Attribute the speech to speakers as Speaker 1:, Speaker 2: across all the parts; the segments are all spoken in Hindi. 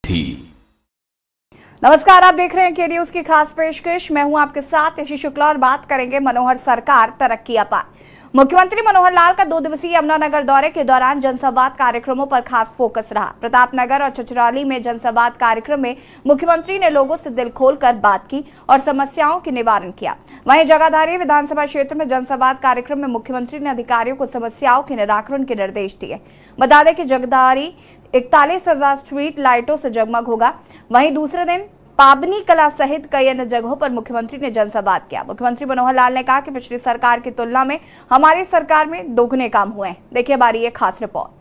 Speaker 1: थी।
Speaker 2: नमस्कार, आप देख रहे हैं के न्यूज की खास पेशकश। मैं हूं आपके साथ यशी शुक्ला और बात करेंगे मनोहर सरकार तरक्की अपार। मुख्यमंत्री मनोहर लाल का 2 दिवसीय यमुनानगर दौरे के दौरान जनसंवाद कार्यक्रमों पर खास फोकस रहा। प्रतापनगर और छछरौली में जनसंवाद कार्यक्रम में मुख्यमंत्री ने लोगों से दिल खोलकर बात की और समस्याओं के निवारण किया। वहीं जगाधरी विधानसभा क्षेत्र में जनसंवाद कार्यक्रम में मुख्यमंत्री ने अधिकारियों को समस्याओं के निराकरण के निर्देश दिए। बता दें कि जगाधरी 41,000 स्ट्रीट लाइटों से जगमग होगा। वहीं दूसरे दिन पाबनी कला सहित कई अन्य जगहों पर मुख्यमंत्री ने जनसंवाद किया। मुख्यमंत्री मनोहर लाल ने कहा कि पिछली सरकार की तुलना में हमारी सरकार में दोगुने काम हुए हैं। देखिए हमारी ये खास रिपोर्ट।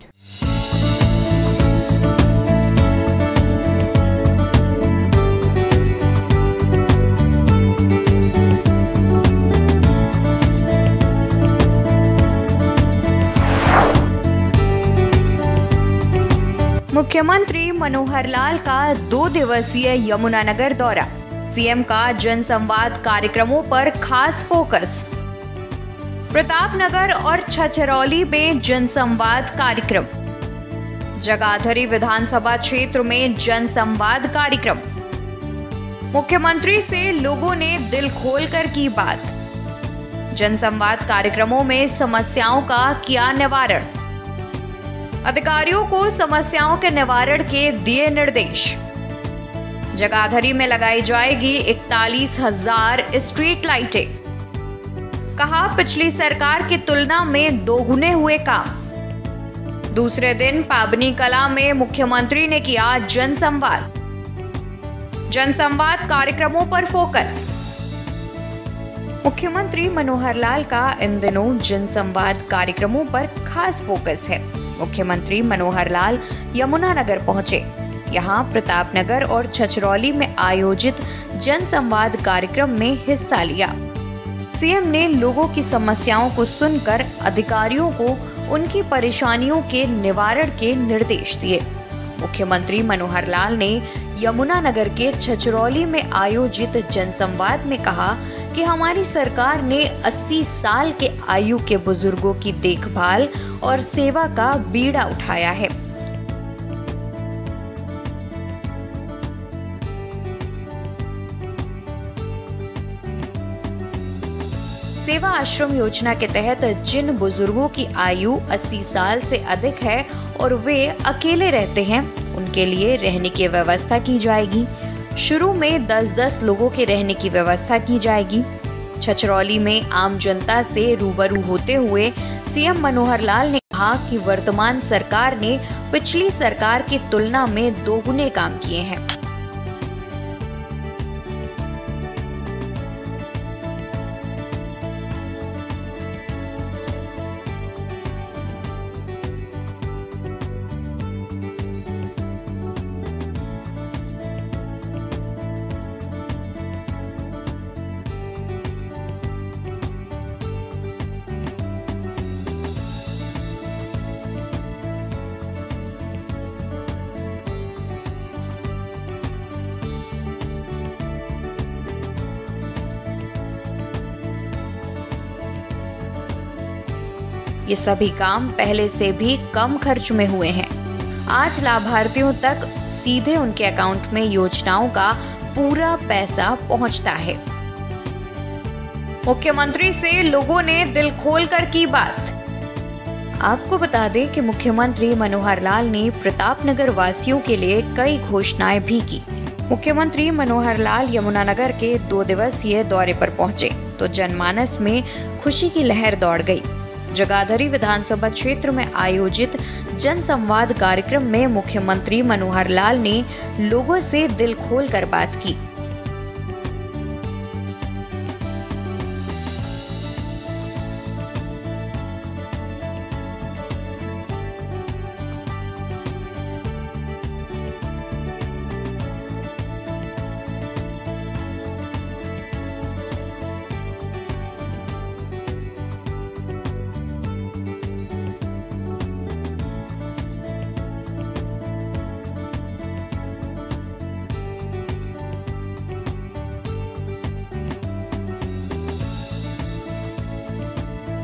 Speaker 3: मुख्यमंत्री मनोहर लाल का 2 दिवसीय यमुनानगर दौरा, सीएम का जनसंवाद कार्यक्रमों पर खास फोकस। प्रतापनगर और छछरौली में जनसंवाद कार्यक्रम, जगाधरी विधानसभा क्षेत्र में जनसंवाद कार्यक्रम। मुख्यमंत्री से लोगों ने दिल खोलकर की बात। जनसंवाद कार्यक्रमों में समस्याओं का किया निवारण। अधिकारियों को समस्याओं के निवारण के दिए निर्देश। जगाधरी में लगाई जाएगी 41,000 स्ट्रीट लाइटें। कहा पिछली सरकार की तुलना में दोगुने हुए काम। दूसरे दिन पाबनी कला में मुख्यमंत्री ने किया जनसंवाद। जनसंवाद कार्यक्रमों पर फोकस। मुख्यमंत्री मनोहर लाल का इन दिनों जनसंवाद कार्यक्रमों पर खास फोकस है। मुख्यमंत्री मनोहर लाल यमुनानगर पहुंचे। यहां प्रतापनगर और छछरौली में आयोजित जनसंवाद कार्यक्रम में हिस्सा लिया। सीएम ने लोगों की समस्याओं को सुनकर अधिकारियों को उनकी परेशानियों के निवारण के निर्देश दिए। मुख्यमंत्री मनोहर लाल ने यमुनानगर के छछरौली में आयोजित जनसंवाद में कहा कि हमारी सरकार ने 80 साल के आयु के बुजुर्गों की देखभाल और सेवा का बीड़ा उठाया है। सेवा आश्रम योजना के तहत जिन बुजुर्गों की आयु 80 साल से अधिक है और वे अकेले रहते हैं, उनके लिए रहने की व्यवस्था की जाएगी। शुरू में 10-10 लोगों के रहने की व्यवस्था की जाएगी। छछरौली में आम जनता से रूबरू होते हुए सीएम मनोहर लाल ने कहा कि वर्तमान सरकार ने पिछली सरकार की तुलना में दोगुने काम किए हैं। ये सभी काम पहले से भी कम खर्च में हुए हैं। आज लाभार्थियों तक सीधे उनके अकाउंट में योजनाओं का पूरा पैसा पहुंचता है। मुख्यमंत्री से लोगों ने दिल खोलकर की बात। आपको बता दें कि मुख्यमंत्री मनोहर लाल ने प्रतापनगर वासियों के लिए कई घोषणाएं भी की। मुख्यमंत्री मनोहर लाल यमुनानगर के 2 दिवसीय दौरे पर पहुंचे तो जनमानस में खुशी की लहर दौड़ गई। जगाधरी विधानसभा क्षेत्र में आयोजित जनसंवाद कार्यक्रम में मुख्यमंत्री मनोहर लाल ने लोगों से दिल खोलकर बात की।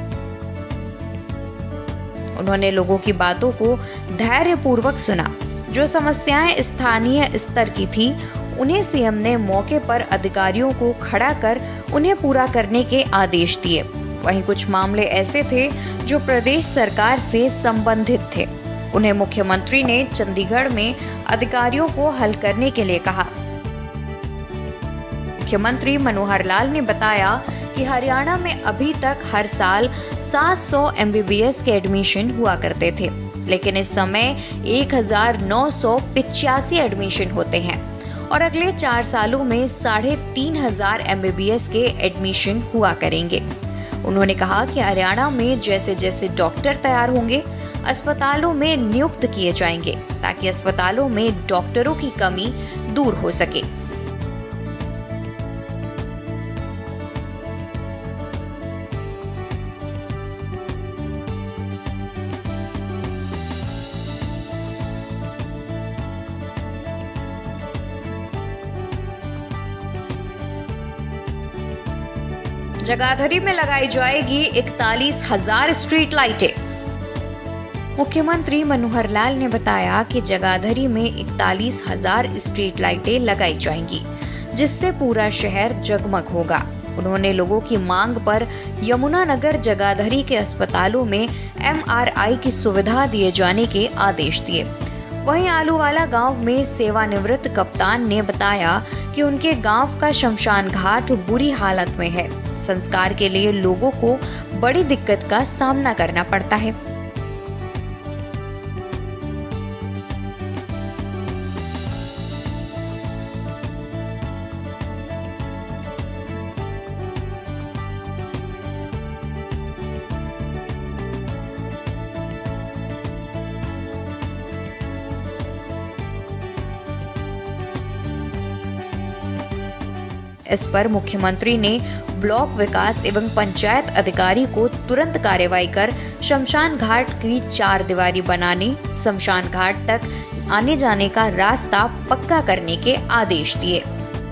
Speaker 3: उन्होंने लोगों की बातों को धैर्यपूर्वक सुना। जो समस्याएं स्थानीय स्तर की थी, उन्हें सीएम ने मौके पर अधिकारियों को खड़ा कर उन्हें पूरा करने के आदेश दिए। वहीं कुछ मामले ऐसे थे जो प्रदेश सरकार से संबंधित थे, उन्हें मुख्यमंत्री ने चंडीगढ़ में अधिकारियों को हल करने के लिए कहा। मुख्यमंत्री मनोहर लाल ने बताया कि हरियाणा में अभी तक हर साल 700 MBBS के एडमिशन हुआ करते थे, लेकिन इस समय 1985 एडमिशन होते हैं और अगले 4 सालों में 3500 MBBS के एडमिशन हुआ करेंगे। उन्होंने कहा कि हरियाणा में जैसे जैसे डॉक्टर तैयार होंगे, अस्पतालों में नियुक्त किए जाएंगे ताकि अस्पतालों में डॉक्टरों की कमी दूर हो सके। जगाधरी में लगाई जाएगी 41,000 स्ट्रीट लाइटें। मुख्यमंत्री मनोहर लाल ने बताया कि जगाधरी में 41,000 स्ट्रीट लाइटें लगाई जाएंगी, जिससे पूरा शहर जगमग होगा। उन्होंने लोगों की मांग पर यमुनानगर जगाधरी के अस्पतालों में MRI की सुविधा दिए जाने के आदेश दिए। वहीं आलूवाला गांव में सेवानिवृत्त कप्तान ने बताया कि उनके गांव का शमशान घाट बुरी हालत में है। संस्कार के लिए लोगों को बड़ी दिक्कत का सामना करना पड़ता है। इस पर मुख्यमंत्री ने ब्लॉक विकास एवं पंचायत अधिकारी को तुरंत कार्रवाई कर शमशान घाट की 4 दीवारी बनाने, शमशान घाट तक आने जाने का रास्ता पक्का करने के आदेश दिए।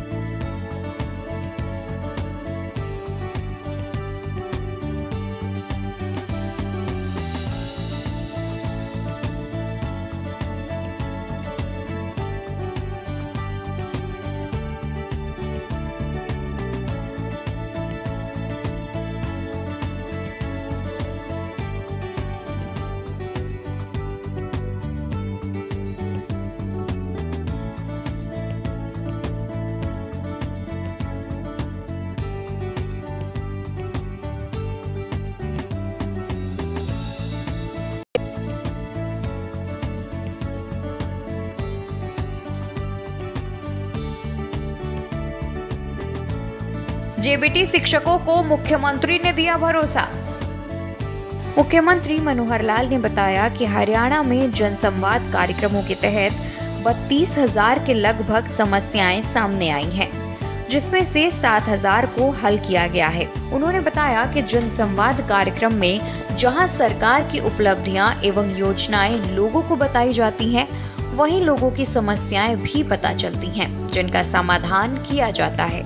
Speaker 3: जेबीटी शिक्षकों को मुख्यमंत्री ने दिया भरोसा। मुख्यमंत्री मनोहर लाल ने बताया कि हरियाणा में जनसंवाद कार्यक्रमों के तहत 32,000 के लगभग समस्याएं सामने आई हैं, जिसमें से 7,000 को हल किया गया है। उन्होंने बताया कि जनसंवाद कार्यक्रम में जहां सरकार की उपलब्धियां एवं योजनाएं लोगों को बताई जाती हैं, वहीं लोगों की समस्याएं भी पता चलती हैं, जिनका समाधान किया जाता है।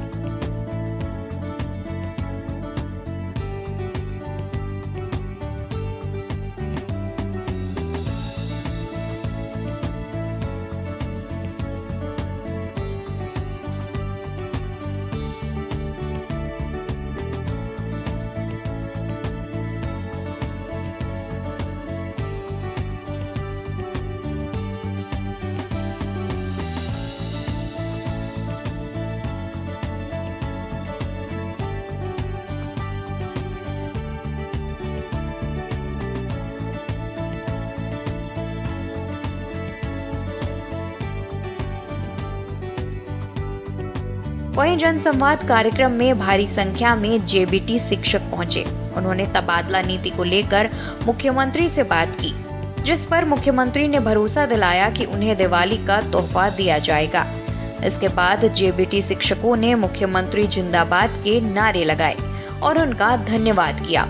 Speaker 3: वहीं जनसंवाद कार्यक्रम में भारी संख्या में जेबीटी शिक्षक पहुंचे। उन्होंने तबादला नीति को लेकर मुख्यमंत्री से बात की, जिस पर मुख्यमंत्री ने भरोसा दिलाया कि उन्हें दिवाली का तोहफा दिया जाएगा। इसके बाद जेबीटी शिक्षकों ने मुख्यमंत्री जिंदाबाद के नारे लगाए और उनका धन्यवाद किया।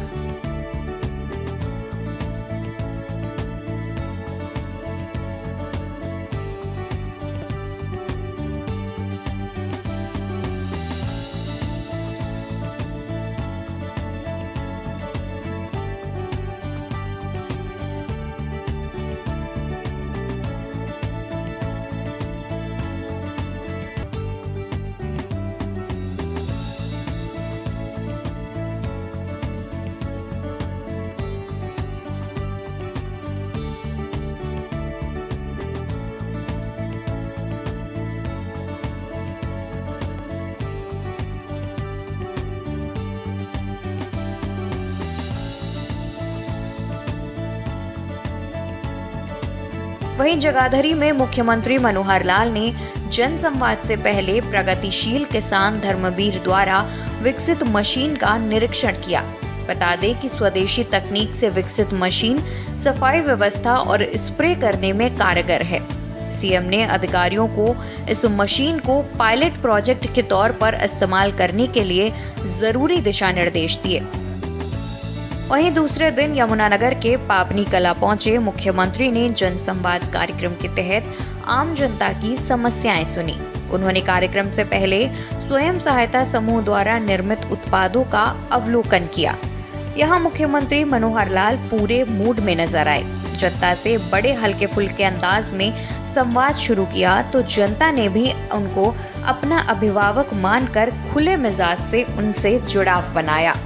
Speaker 3: वहीं जगाधरी में मुख्यमंत्री मनोहर लाल ने जनसंवाद से पहले प्रगतिशील किसान धर्मवीर द्वारा विकसित मशीन का निरीक्षण किया। बता दें कि स्वदेशी तकनीक से विकसित मशीन सफाई व्यवस्था और स्प्रे करने में कारगर है। सीएम ने अधिकारियों को इस मशीन को पायलट प्रोजेक्ट के तौर पर इस्तेमाल करने के लिए जरूरी दिशा निर्देश दिए। वहीं दूसरे दिन यमुनानगर के पापनी कला पहुंचे मुख्यमंत्री ने जनसंवाद कार्यक्रम के तहत आम जनता की समस्याएं सुनी। उन्होंने कार्यक्रम से पहले स्वयं सहायता समूह द्वारा निर्मित उत्पादों का अवलोकन किया। यहाँ मुख्यमंत्री मनोहर लाल पूरे मूड में नजर आए। जनता से बड़े हल्के फुल्के अंदाज में संवाद शुरू किया तो जनता ने भी उनको अपना अभिभावक मानकर खुले मिजाज से उनसे जुड़ाव बनाया।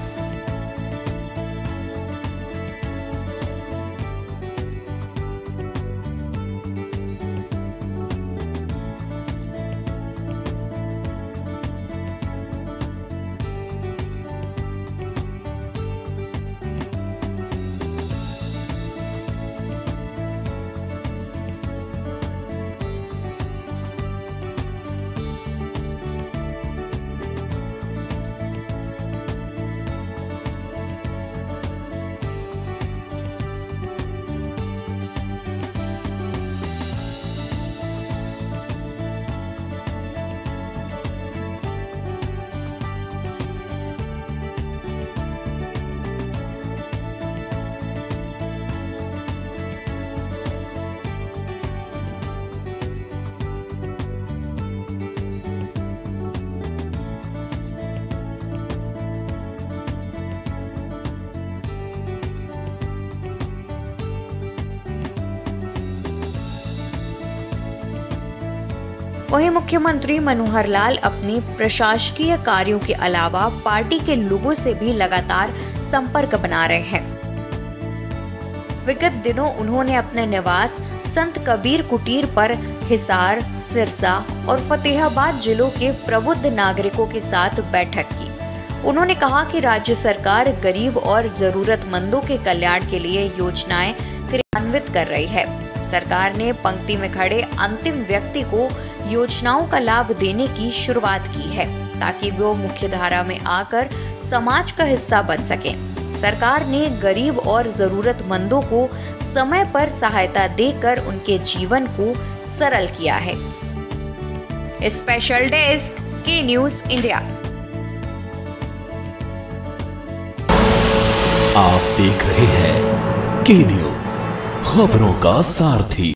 Speaker 3: वहीं मुख्यमंत्री मनोहर लाल अपने प्रशासकीय कार्यों के अलावा पार्टी के लोगों से भी लगातार संपर्क बना रहे हैं। विगत दिनों उन्होंने अपने निवास संत कबीर कुटीर पर हिसार, सिरसा और फतेहाबाद जिलों के प्रबुद्ध नागरिकों के साथ बैठक की। उन्होंने कहा कि राज्य सरकार गरीब और जरूरतमंदों के कल्याण के लिए योजनाएं क्रियान्वित कर रही है। सरकार ने पंक्ति में खड़े अंतिम व्यक्ति को योजनाओं का लाभ देने की शुरुआत की है ताकि वो मुख्यधारा में आकर समाज का हिस्सा बन सके। सरकार ने गरीब और जरूरतमंदों को समय पर सहायता देकर उनके जीवन को सरल किया है। स्पेशल डेस्क के न्यूज इंडिया।
Speaker 1: आप देख रहे हैं के न्यूज, खबरों का सारथी।